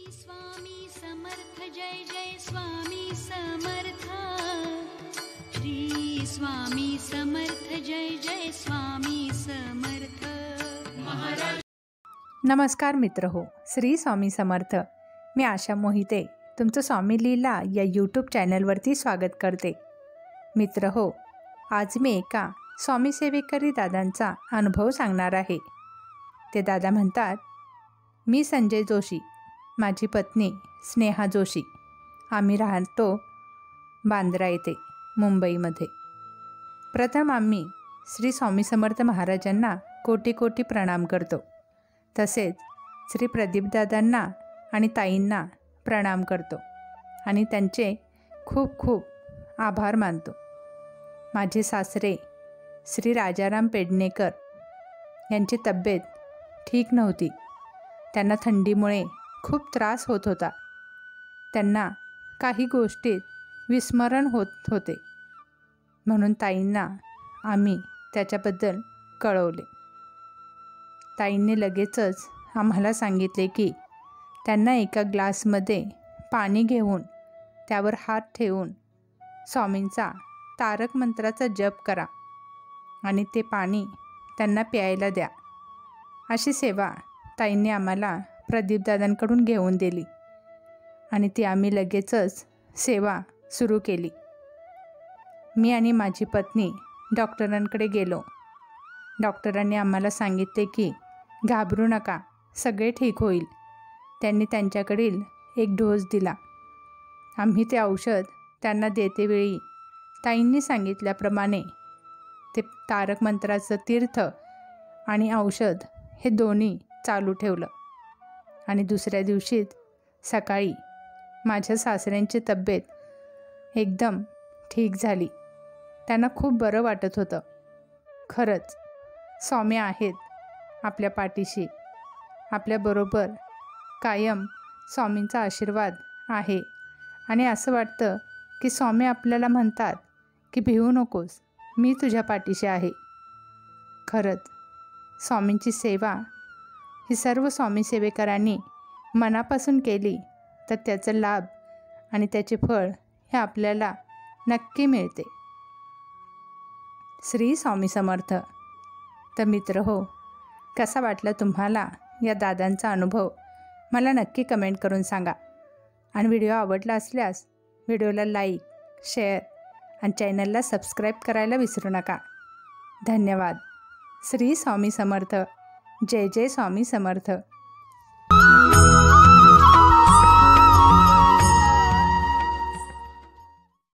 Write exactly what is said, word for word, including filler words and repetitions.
स्वामी समर्थ जय जय स्वामी समर्थ। श्री स्वामी समर्थ जय जय स्वामी समर्थ महाराज। नमस्कार मित्र हो, श्री स्वामी समर्थ। मी आशा मोहिते तुमचं स्वामी लीला या यूट्यूब चॅनलवरती स्वागत करते। मित्र हो, आज मी एका स्वामी सेवेकरी दादांचा अनुभव सांगणार आहे। ते दादा म्हणतात, मी संजय जोशी, माझी पत्नी स्नेहा जोशी, आम्ही राहतो बांद्रा येथे मुंबईमध्ये। प्रथम आम्ही श्री स्वामी समर्थ महाराजांना कोटी कोटी प्रणाम करतो। तसेच श्री प्रदीपदादांना आणि ताईंना प्रणाम करतो आणि त्यांचे खूप खूप आभार मानतो। माझे सासरे श्री राजाराम पेडणेकर यांची तब्येत ठीक नव्हती। त्यांना थंडीमुळे खूप त्रास होत होता। त्यांना काही गोष्टीत विस्मरण होत होते, म्हणून ताईंना आम्ही त्याच्याबद्दल कळवले। ताईंनी लगेचच आम्हाला सांगितले की त्यांना एका ग्लासमध्ये पाणी घेऊन त्यावर हात ठेवून स्वामींचा तारक मंत्राचा जप करा आणि ते पाणी त्यांना प्यायला द्या। अशी सेवा ताईंनी आम्हाला प्रदीपदादांकडून घेऊन दिली आणि ती आम्ही लगेचच सेवा सुरू केली। मी आणि माझी पत्नी डॉक्टरांकडे गेलो। डॉक्टरांनी आम्हाला सांगितले की घाबरू नका, सगळे ठीक होईल। त्यांनी त्यांच्याकडील एक डोस दिला। आम्ही ते औषध त्यांना देतेवेळी ताईंनी सांगितल्याप्रमाणे ते तारक मंत्राचं तीर्थ आणि औषध हे दोन्ही चालू ठेवलं आणि दुसऱ्या दिवशीच सकाळी माझ्या सासऱ्यांची तब्येत एकदम ठीक झाली। त्यांना खूप बरं वाटत होतं। खरंच स्वामी आहेत आपल्या पाठीशी, आपल्याबरोबर कायम स्वामींचा आशीर्वाद आहे आणि असं वाटतं की स्वामी आपल्याला म्हणतात की भिवू नकोस, मी तुझ्या पाठीशी आहे। खरंच स्वामींची सेवा ही सर्व स्वामी सेवेकरांनी मनापासून केली तर त्याचा लाभ आणि त्याचे फळ हे आपल्याला नक्की मिळते। श्री स्वामी समर्थ। तर मित्र हो, कसा वाटला तुम्हाला या दादांचा अनुभव मला नक्की कमेंट करून सांगा आणि व्हिडिओ आवडला असल्यास व्हिडिओला लाईक, शेअर आणि चॅनलला सबस्क्राईब करायला विसरू नका। धन्यवाद। श्री स्वामी समर्थ। जय जय स्वामी समर्थ।